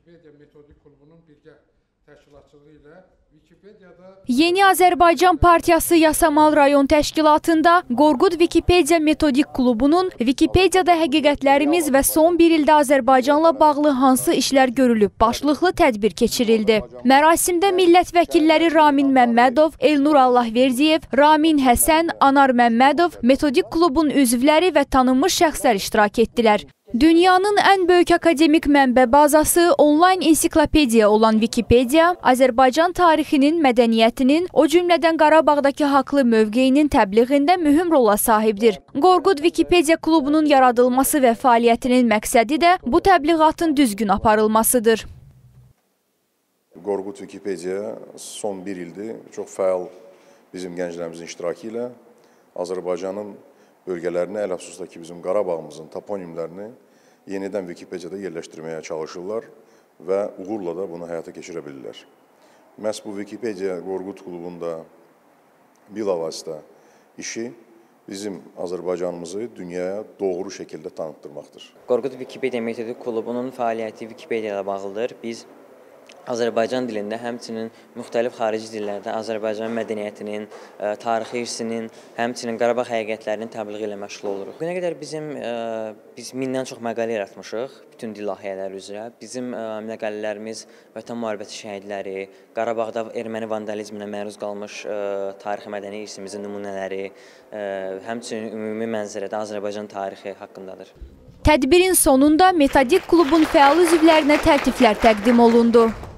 Wikipedia Metodik Klubu'nun birgə təşkilatçılığı ilə Wikipediada Yeni Azərbaycan Partiyası Yasamal rayon təşkilatında Qorqud Wikipedia Metodik Klubunun Wikipediada həqiqətlərimiz və son bir ildə Azərbaycanla bağlı hansı işlər görülüb başlıqlı tədbir keçirildi. Mərasimdə millət vəkilləri Ramin Məmmədov, Elnur Allahverdiyev, Ramin Həsən, Anar Məmmədov, Metodik Klubun üzvləri və tanınmış şəxslər iştirak etdilər. Dünyanın ən böyük akademik mənbə bazası onlayn ensiklopediya olan Wikipedia, Azərbaycan tarixinin, mədəniyyətinin, o cümlədən Qarabağdakı haqlı mövqeyinin təbliğində mühüm rola sahibdir. Qorqud Wikipedia klubunun yaradılması və fəaliyyətinin məqsədi də bu təbliğatın düzgün aparılmasıdır. Qorqud Wikipedia son bir ildir çox fəal bizim gənclərimizin iştirakı ilə Azərbaycanın bölgələrini, ələxüsusda ki, bizim Qarabağımızın toponimlərini yenidən Wikipediada yerləşdirməyə çalışırlar və uğurla da bunu həyata keçirə bilirlər. Məhz bu Wikipedia Qorqud klubunda bilavasitə işi bizim Azərbaycanımızı dünyaya doğru şəkildə tanıtdırmaqdır. Qorqud Wikipedia Metodik Klubunun fəaliyyəti Wikipedia ilə bağlıdır. Biz Azərbaycan dilində, həmçinin müxtəlif xarici dillərdə Azərbaycan mədəniyyətinin, tarixi irsinin, həmçinin Qarabağ həqiqətlərinin təbliği ilə məşğul oluruq. Bugünə qədər biz 1000-dən çox məqalə yaratmışıq bütün dil layihələri üzrə. Bizim məqalələrimiz Vətən müharibəsi şəhidləri, Qarabağda erməni vandalizminə məruz qalmış tarixi mədəni irsimizin nümunələri, həmçinin ümumi mənzərədə Azərbaycan tarixi haqqındadır. Tədbirin sonunda Metodik klubun fəal üzvlərinə təltiflər təqdim olundu.